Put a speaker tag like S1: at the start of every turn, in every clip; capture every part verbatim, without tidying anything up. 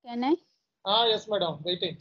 S1: Can I?
S2: Ah, yes, madam. Waiting.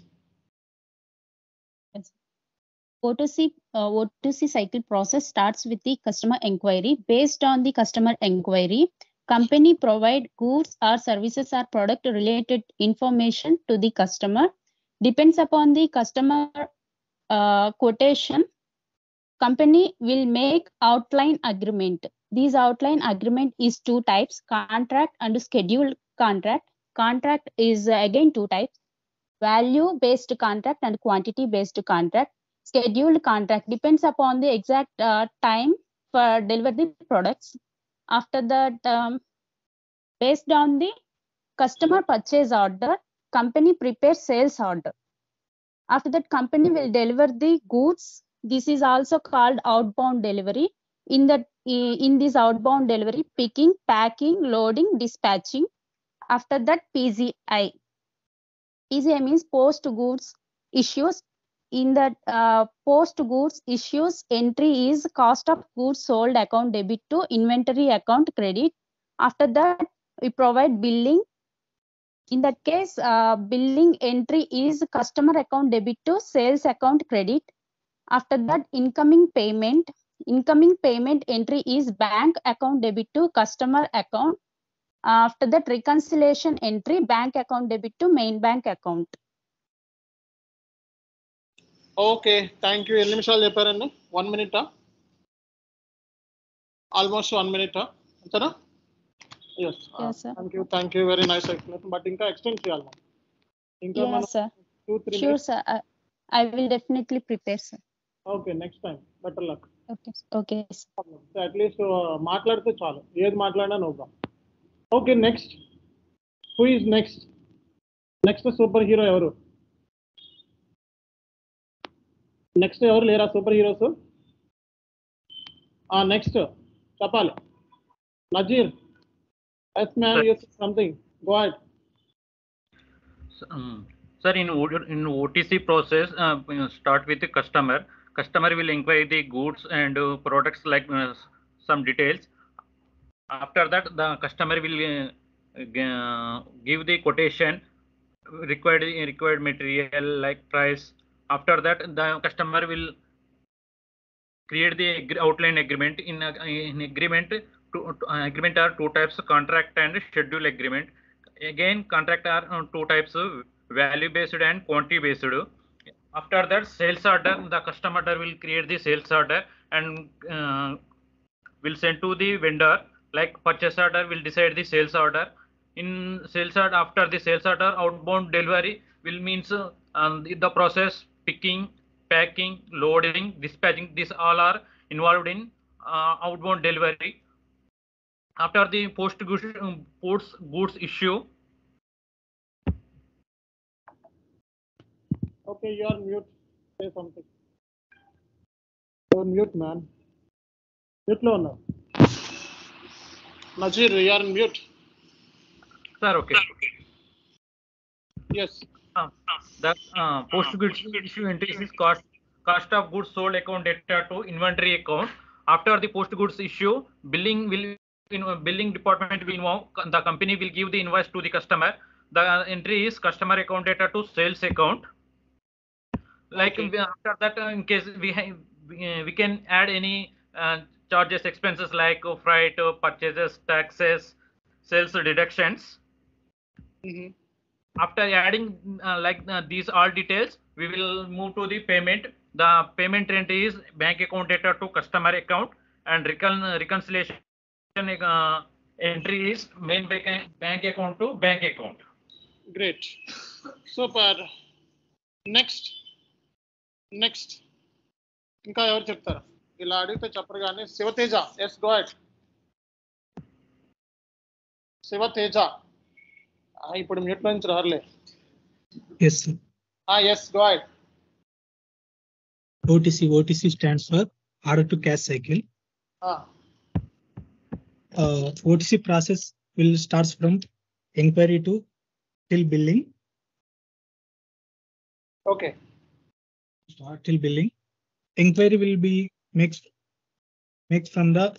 S1: Yes. O two C, uh, O two C cycle process starts with the customer inquiry. Based on the customer inquiry, company provide goods or services or product related information to the customer. Depends upon the customer uh, quotation, company will make outline agreement. These outline agreement is two types, contract and scheduled contract. Contract is uh, again two types, value based contract and quantity based contract. Scheduled contract depends upon the exact uh, time for deliver the products. After that, um, based on the customer purchase order, company prepares sales order. After that, company will deliver the goods. This is also called outbound delivery. In that, in this outbound delivery, picking, packing, loading, dispatching. After that, P Z I. P Z I means post goods issues. In that uh, post goods issues, entry is cost of goods sold account debit to inventory account credit. After that, we provide billing. In that case, uh, billing entry is customer account debit to sales account credit. After that, incoming payment. Incoming payment entry is bank account debit to customer account. After that, reconciliation entry, bank account debit to main bank account.
S2: Okay thank you. ఎన్ని నిమిషాలు చెప్పారండి? One మినిటా? Almost one మినిటా అంతేనా? Yes thank you thank you very nice explanation. But ఇంకా extend చేయాలి మనం. ఇంకా మనం two three
S1: Sure, sir. I, I will definitely prepare, sir.
S2: Okay next time better luck.
S1: Okay, okay.
S2: At least మాట్లాడితే చాలు, ఏది మాట్లాడినా నవ్వుగా. Okay next. Who is next? Next super hero ఎవరు? నెక్స్ట్ ఎవరు లేరా సూపర్ హీరోస్? నెక్స్ట్ చెప్పాలి. Nazir, yes man, you something, go ahead.
S3: Sir, in in O T C process, uh, start with the customer. Customer will inquire the goods and uh, products like uh, some details. After that, the customer will uh, give the quotation, required required material like price. After that, the customer will create the outline agreement. In, uh, in agreement, two, uh, agreement are two types: contract and schedule agreement. Again, contract are uh, two types: value based and quantity based. After that, sales order, the customer will create the sales order and uh, will send to the vendor. Like purchase order will decide the sales order. In sales order, after the sales order, outbound delivery will means uh, um, the, the process picking, packing, loading, dispatching. These all are involved in uh, outbound delivery. After the post goods, um, post goods issue.
S2: Okay, you are mute. Say something. You are mute, man. Mute lo unna. Nazir, you are mute.
S3: Sir, okay.
S2: Yes.
S3: Uh, the uh, post goods issue entries is cost cost of goods sold account data to inventory account. After the post goods issue, billing will in billing department will involve, the company will give the invoice to the customer. The entry is customer account data to sales account. Like okay. After that, uh, in case we have, we, uh, we can add any uh, charges, expenses like uh, freight, uh, purchases, taxes, sales deductions.
S2: Mm-hmm.
S3: After adding uh, like uh, these all details, we will move to the payment. The payment entry is bank account data to customer account, and recon reconciliation uh, entry is main bank, bank account to bank account.
S2: Great. Super. Next. Next ఇంకా ఎవరు చెప్తారా? ఇలా అడిగితే చెప్పరు కానీ Shivateja, yes go ahead. Shivateja ఇప్పుడు mute నుంచి రారులే.
S4: Yes
S2: yes go ahead.
S4: O T C O T C stands for order to cash cycle.
S2: Ah.
S4: Uh, O T C process will starts from inquiry to till billing.
S2: Okay.
S4: Start till billing. Inquiry will be mixed mixed from the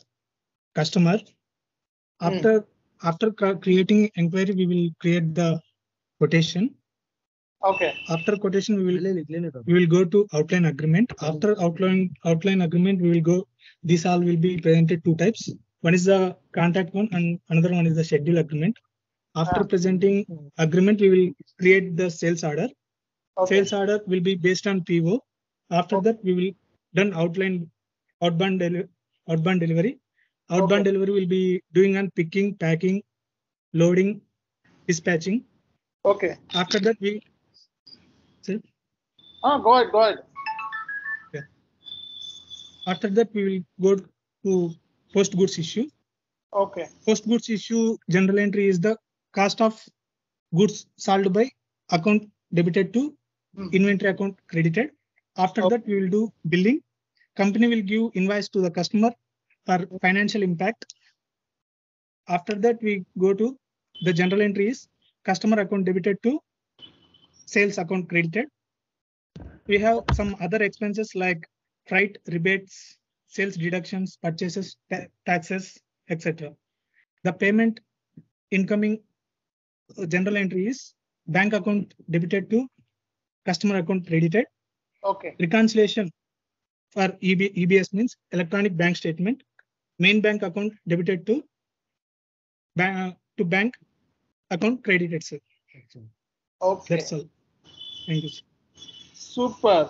S4: customer. After mm. after creating inquiry, we will create the quotation.
S2: Okay.
S4: After quotation, we will we will go to outline agreement. After outline outline agreement, we will go. These all will be presented two types. One is the contract one, and another one is the schedule agreement. After
S2: Ah.
S4: presenting agreement, we will create the sales order.
S2: Okay.
S4: Sales order will be based on P O. After
S2: Okay.
S4: that, we will done outline outbound deli outbound delivery. Outbound
S2: Okay.
S4: delivery will be doing on picking, packing, loading, dispatching.
S2: Okay.
S4: After that, we sir?
S2: Ah, go ahead, go ahead.
S4: Yeah. After that, we will go to post goods issue.
S2: Okay.
S4: Post goods issue general entry is the cost of goods sold by account debited to
S2: Hmm.
S4: inventory account credited. After
S2: Okay.
S4: that, we will do billing. Company will give invoice to the customer for financial impact. After that, we go to the general entry is customer account debited to sales account credited. We have some other expenses like freight, rebates, sales deductions, purchases, ta taxes, et cetera. The payment incoming general entry is bank account debited to customer account credited.
S2: Okay.
S4: Reconciliation for E B, E B S means electronic bank statement. Main bank account debited to bank to bank account credited, sir.
S2: Okay.
S4: That's all. Thank you, sir.
S2: Super.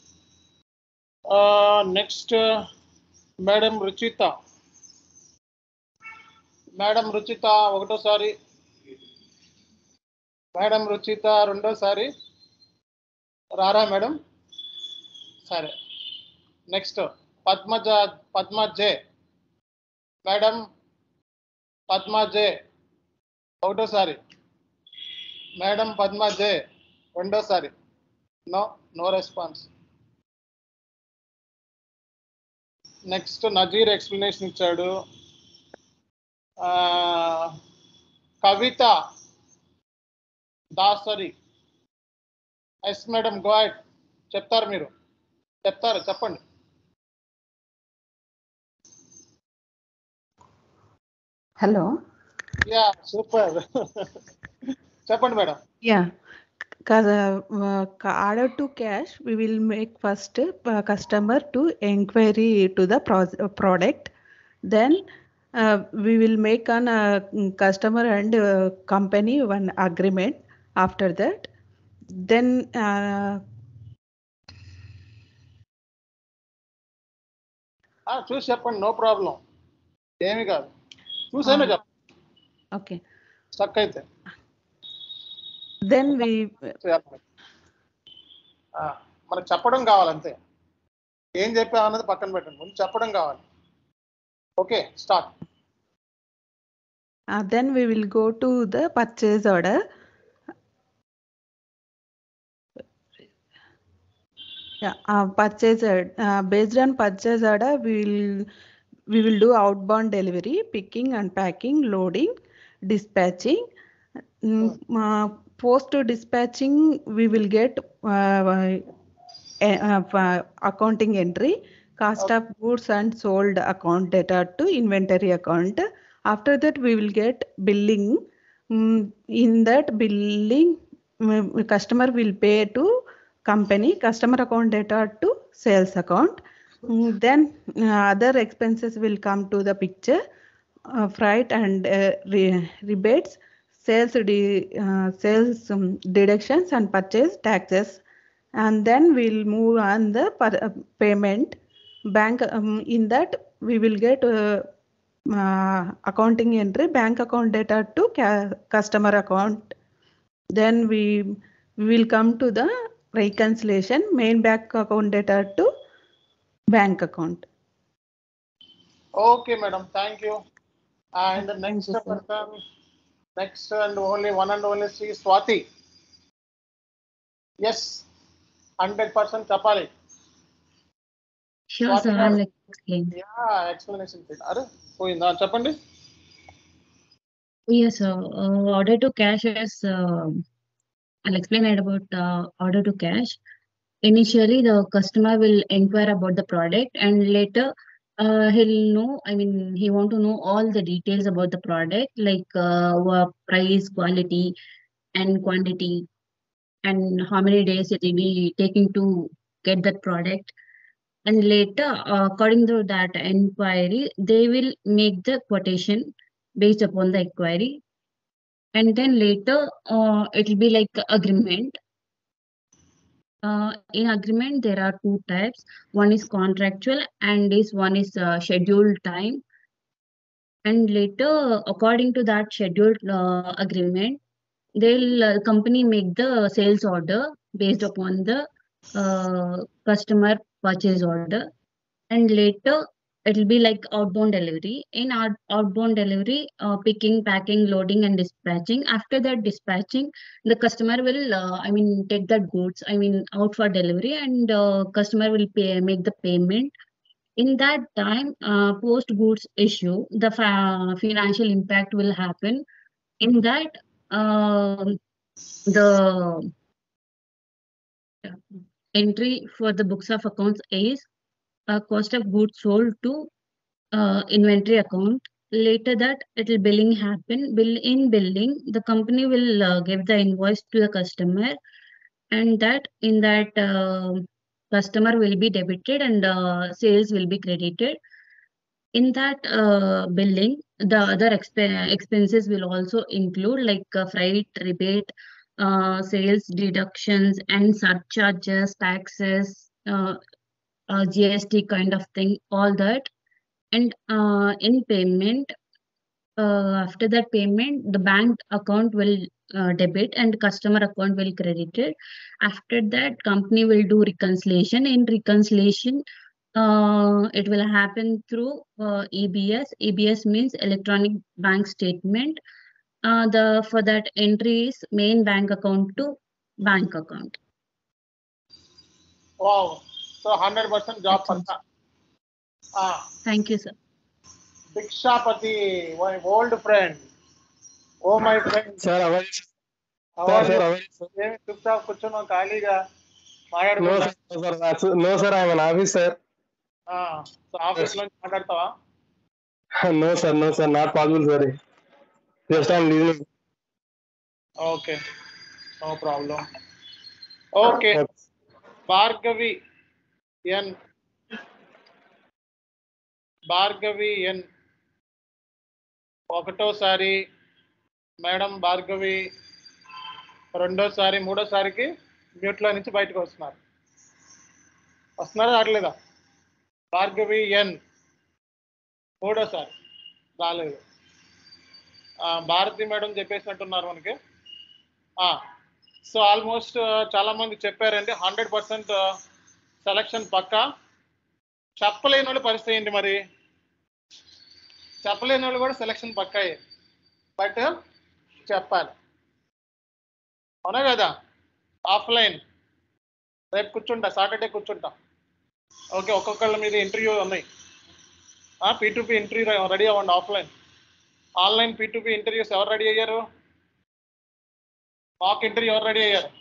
S2: Uh, next, uh, Madam Ruchita. Madam Ruchita, ఒకటోసారి. Madam Ruchita, రెండోసారి. రారా madam? సరే. Next Padmaja Padma J. Madam Padma J ఒకటోసారి. Madam Padma J రెండోసారి. No no response. Next Nazeer explanation ఇచ్చాడు. Kavitha Dasari. Yes madam go ahead. చెప్తారు మీరు చెప్తారు చెప్పండి.
S5: Hello.
S2: Yeah super. చెప్పండి madam.
S5: Yeah. Cause uh, order to cash, we will make first uh, customer to inquiry to the pro- product. Then uh, we will make an uh, customer and uh, company one agreement. After that, then uh,
S2: చూసి చెప్పండి, no problem, ఏమి కాదు. చూసైనా చెప్పండి
S5: okay.
S2: Stuck అయితే.
S5: Then we
S2: మనకు చెప్పడం కావాలంతే. ఏం చెప్పామన్నది పక్కన పెట్టండి, ముందు చెప్పడం కావాలి. Okay start.
S5: uh, then we will go to the purchase order. Yeah, uh, purchase order. Uh, based on purchase order, we will we will do outbound delivery, picking, unpacking, loading, dispatching. Mm, uh, post dispatching, we will get uh, uh, uh, accounting entry, cost
S2: Okay.
S5: of goods and sold account data to inventory account. After that, we will get billing. Mm, in that billing, mm, customer will pay to company, customer account data to sales account. Mm, then uh, other expenses will come to the picture, uh, freight and uh, re- rebates, sales de- uh, sales um, deductions and purchase taxes. And then we'll move on the per, uh, payment bank. Um, in that we will get uh, uh, accounting entry, bank account data to ca- customer account. Then we, we will come to the reconciliation, main bank account data to bank account.
S2: Okay madam, thank you. And
S5: Thank
S2: next
S5: you, sir.
S2: Person, next and only one and only Shri Swathi. Yes, hundred percent చెప్పాలి.
S6: Sure, sir. I'll explain.
S2: Yeah explanation. అరే పోయిందా, చెప్పండి.
S6: Yes, sir. Uh, order to cash is, uh, I'll explain it about uh, order to cash. Initially, the customer will inquire about the product, and later uh, he'll know, I mean, he want to know all the details about the product, like uh, what price, quality, and quantity and how many days it will be taking to get that product. And later, uh, according to that inquiry, they will make the quotation based upon the inquiry. And then later, uh, it will be like agreement. Uh, in agreement, there are two types. One is contractual and this one is uh, scheduled time. And later, according to that scheduled uh, agreement, they'll uh, company make the sales order based upon the uh, customer purchase order. And later, it'll be like outbound delivery. In out, outbound delivery, uh, picking, packing, loading, and dispatching. After that dispatching, the customer will, uh, I mean, take the goods, I mean, out for delivery, and uh, customer will pay, make the payment. In that time, uh, post goods issue, the fa- financial impact will happen. In that, uh, the entry for the books of accounts is a cost of goods sold to uh, inventory account. Later that it will billing happen. Bill in billing, the company will uh, give the invoice to the customer, and that in that uh, customer will be debited and uh, sales will be credited. In that uh, billing, the other exp- expenses will also include like uh, freight, rebate, uh, sales deductions, and surcharges, taxes, uh, uh, G S T kind of thing, all that. And uh, in payment, uh, after that payment, the bank account will uh, debit and customer account will credited. After that, company will do reconciliation. In reconciliation, uh, it will happen through uh, E B S. E B S means electronic bank statement. Uh, the for that entry is main bank account to bank account.
S2: Wow. So one hundred percent job
S6: That's
S2: pakka. Ah,
S6: Thank you, sir.
S2: Dikshapati, my old friend. Oh, my friend.
S7: Sir, how are you?
S2: How
S7: Sir,
S2: are
S7: sir,
S2: you?
S7: how are you, sir?
S2: ఏమి చుప్చాప్ కూర్చున్నావు ఖాళీగా
S7: No,
S2: మాట్లాడకుండా?
S7: sir, no, sir, that's- no, sir, I'm an officer.
S2: So office నుంచి మాట్లాడతావా?
S7: No, sir, no, sir, not possible, sir. Just I'm leaving.
S2: Okay, no problem. Okay, Bhargavi N Bhargavi N ఒకటోసారి madam Bhargavi, రెండోసారి మూడోసారికి మ్యూట్లో నుంచి బయటకు వస్తున్నారు. వస్తున్నారా రావట్లేదా? భార్గవి ఎన్ మూడోసారి రాలేదు. భారతి మేడం చెప్పేసినట్టున్నారు మనకి. సో ఆల్మోస్ట్ చాలా మంది చెప్పారండి. హండ్రెడ్ పర్సెంట్ సెలక్షన్ పక్కా. చెప్పలేని వాళ్ళు పరిస్థితి ఏంటి మరి? చెప్పలేని వాళ్ళు కూడా సెలక్షన్ పక్కాయే, బట్ చెప్పాలి, అవునా కదా? ఆఫ్లైన్ రేపు కూర్చుంటా, సాటర్డే కూర్చుంటా. ఓకే, ఒక్కొక్కళ్ళ మీద ఇంటర్వ్యూ ఉన్నాయి. P two P interview ready అవ్వండి. Offline, online P two P interviews ఎవరు రెడీ అయ్యారు? మాక్ ఇంటర్వ్యూ ఎవరు రెడీ అయ్యారు?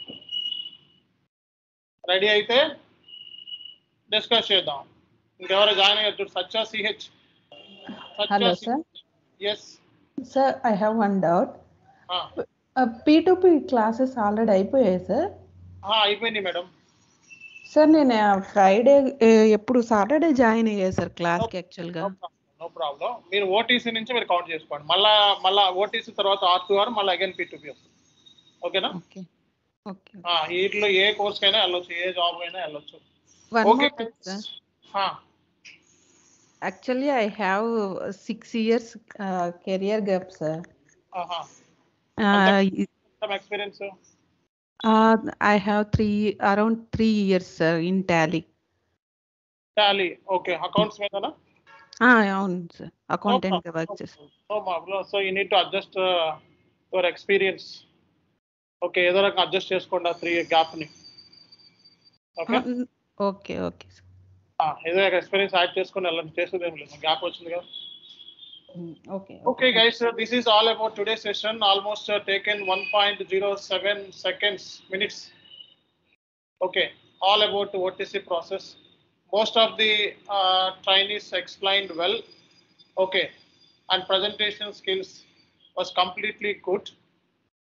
S2: రెడీ అయితే డిస్కస్ చేద్దాం. ఇంకెవరు జాయిన్ అయ్యారు? చూడు, Satya CH.
S5: Hello, sir.
S2: Yes
S5: Sir, I have one doubt. Uh, P two P classes already అయిపోయాయి సార్.
S2: అయిపోయింది మేడం.
S5: సార్ నేను ఫ్రైడే ఎప్పుడు సాటర్డే జాయిన్ అయ్యాను సార్ క్లాస్కి యాక్చువల్గా.
S2: No problem. మీరు ఓటీసీ నుంచి మీరు కౌంట్ చేసుకోండి. మళ్ళా మళ్ళా ఓటీసీ తర్వాత ఆర్ టూ ఆర్ మళ్ళీ అగైన్ పీ టు పీ వస్తుంది. ఓకేనా?
S5: Okay okay.
S2: వీటిలో ఏ కోర్స్ కైనా వెళ్ళొచ్చు, ఏ జాబ్ అయినా వెళ్ళొచ్చు. Okay sir.
S5: Actually, I have six years uh, career gap, sir.
S2: Uh-huh.
S5: Uh,
S2: Some experience, sir?
S5: Uh, I have three around three years, sir, in Tally.
S2: Tally, okay. Accounts, medana?
S5: Ah, అవును sir. Accountant గా work చేస్తాను.
S2: No problem. So you need to adjust uh, your experience. Okay, ఏదో రకంగా adjust చేసుకోండి ఆ three gap ని. Okay
S5: okay okay sir.
S2: ఏదో ఒక ఎక్స్పీరియన్స్ యాడ్ చేసుకొని వెళ్ళండి. చేసేది ఏం లేదు, గ్యాప్ వచ్చింది కదా.
S5: Okay.
S2: Okay, guys. So this is all about today's session. Almost uh, taken one point zero seven seconds minutes. Okay, all about O T C process. Most of the uh, trainees explained well. Okay, and presentation skills was completely good.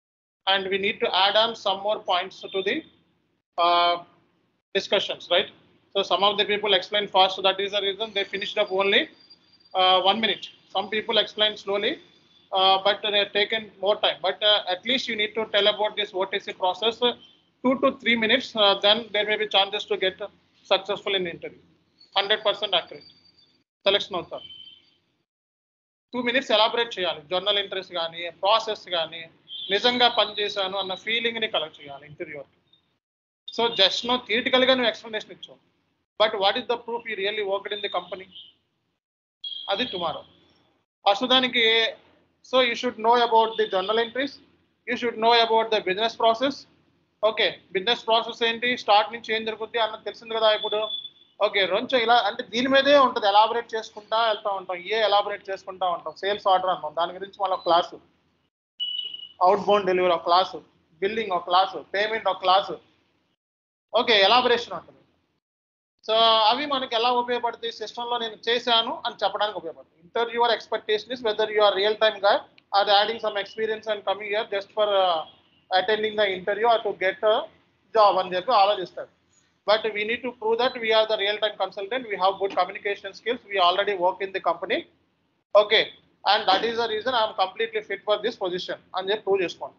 S2: and we need to add on some more points to the uh, discussions, right? So some of the people explain fast, so that is the reason they finished up only uh, one minute. Some people explain slowly, uh, but they have taken more time. But uh, at least you need to tell about this O T C process uh, two to three minutes. Uh, then there may be chances to get uh, successful in interview. one hundred percent accurate. Selection అవుతారు. Two minutes elaborate చేయాలి. Journal interest కానీ process కానీ నిజంగా పనిచేశాను అన్న ఫీలింగ్ని collect చేయాలి ఇంటర్వ్యూకి. So just no థియరిటికల్గా నువ్వు ఎక్స్ప్లెనేషన్ ఇచ్చావు, but what is the proof you really worked in the company? అది టుమారో. ప్రస్తుతానికి so you should know about the journal entries, you should know about the business process. Okay, business process ఏంటి, start నుంచి ఏం జరుగుతుంది అన్నది తెలిసింది కదా ఇప్పుడు. ఓకే, కొంచెం ఇలా అంటే దీని మీదే ఉంటుంది, ఎలాబరేట్ చేసుకుంటా వెళ్తూ ఉంటాం, ఏ ఎలాబరేట్ చేసుకుంటా ఉంటాం. సేల్స్ ఆర్డర్ అన్నాం, దాని గురించి మళ్ళీ ఒక క్లాసు, అవుట్ బౌండ్ డెలివరీ ఒక క్లాసు, బిల్లింగ్ ఒక క్లాసు, పేమెంట్ ఒక క్లాసు. ఓకే, ఎలాబరేషన్ ఉంటుంది. సో అవి మనకి ఎలా ఉపయోగపడుతుంది, సిస్టంలో నేను చేశాను అని చెప్పడానికి ఉపయోగపడుతుంది. Interviewer expectation is whether you are real time guy or adding some experience and coming here just for attending the interview or to get job అని చెప్పి ఆలోచిస్తారు. But we need to prove that we are the real-time consultant. We have good communication skills. We already work in the company. Okay, and that is the reason I am completely fit for this position. And just prove చేసుకోండి.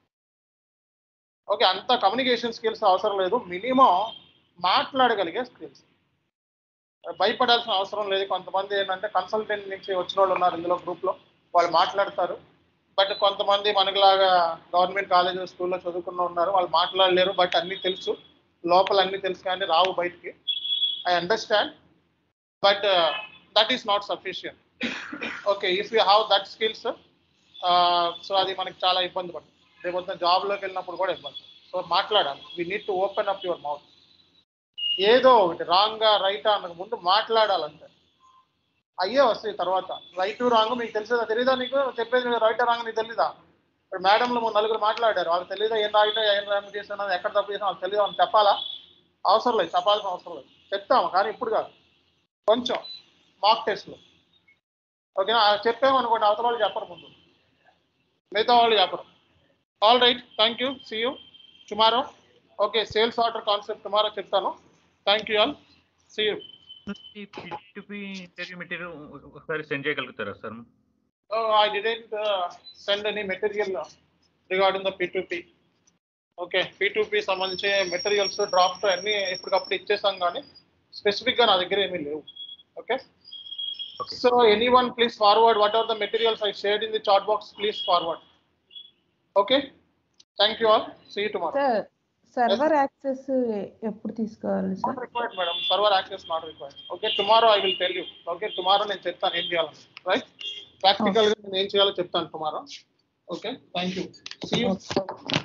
S2: Okay, అంత communication skills అవసరం లేదు, minimum మాట్లాడగలిగే skills. భయపడాల్సిన అవసరం లేదు. కొంతమంది ఏంటంటే consultant నుంచి వచ్చిన వాళ్ళు ఉన్నారు ఇందులో గ్రూప్లో, వాళ్ళు మాట్లాడతారు. బట్ కొంతమంది మనకులాగా గవర్నమెంట్ కాలేజ్ స్కూల్లో చదువుకున్న ఉన్నారు, వాళ్ళు మాట్లాడలేరు. బట్ అన్నీ తెలుసు, లోపల అన్ని తెలుసు కానీ రావు బయటికి. I understand, but that is not sufficient. Okay, if you have that skills, so అది మనకి చాలా ఇబ్బంది పడుతుంది. రేపు మొత్తం జాబ్లోకి వెళ్ళినప్పుడు కూడా ఇబ్బంది. సో మాట్లాడాలి, we need to open up your mouth. ఏదో ఒకటి రాంగా రైటా అన్నకు ముందు మాట్లాడాలంటే అయ్యే వస్తాయి తర్వాత. రైట్ రాంగ్ మీకు తెలిసేదా తెలీదా? నీకు చెప్పేది రైట్ రాంగ్ నీకు తెలీదా? ఇప్పుడు మేడంలు నలుగురు మాట్లాడారు, వాళ్ళకి తెలియదా ఏం రాయిటో ఏం రాంగ్ చేసినా ఎక్కడ తప్పు చేసినా వాళ్ళకి తెలియదు అని చెప్పాలా? అవసరం లేదు, చెప్పాల్సిన అవసరం లేదు. చెప్తాము కానీ ఇప్పుడు కాదు, కొంచెం మాక్ టెస్ట్లు. ఓకేనా, చెప్పామనుకోండి అవతల వాళ్ళు చెప్పరు, ముందు మిగతా వాళ్ళు చెప్పరు. All right, thank you, see you tomorrow. Okay, sales order concept tomorrow చెప్తాను. Thank you all, see you.
S3: ఈ P two P ఇంటర్వ్యూ మెటీరియల్ ఒకసారి సెండ్ చేయగలుగుతారా సార్?
S2: Oh, I didn't uh, send any material uh, regarding the P two P. Okay, P two P సంబంధించి materials draft అన్ని ఇప్పటికప్పుడు ఇచ్చేసాం కానీ స్పెసిఫిక్గా నా దగ్గర ఏమీ లేవు. Okay, so anyone please forward what are the materials I shared in the chat box, please forward. Okay, thank you all, see you tomorrow.
S5: Server access ఎప్పుడు తీసుకోవాలి సార్?
S2: Required madam, server access not required. Okay, tomorrow I will tell you. Okay, tomorrow నేను చెప్తాను ఏం చేయాలని. Right, ప్రాక్టికల్గా నేను ఏం చేయాలో చెప్తాను tomorrow. Okay, thank you, see you.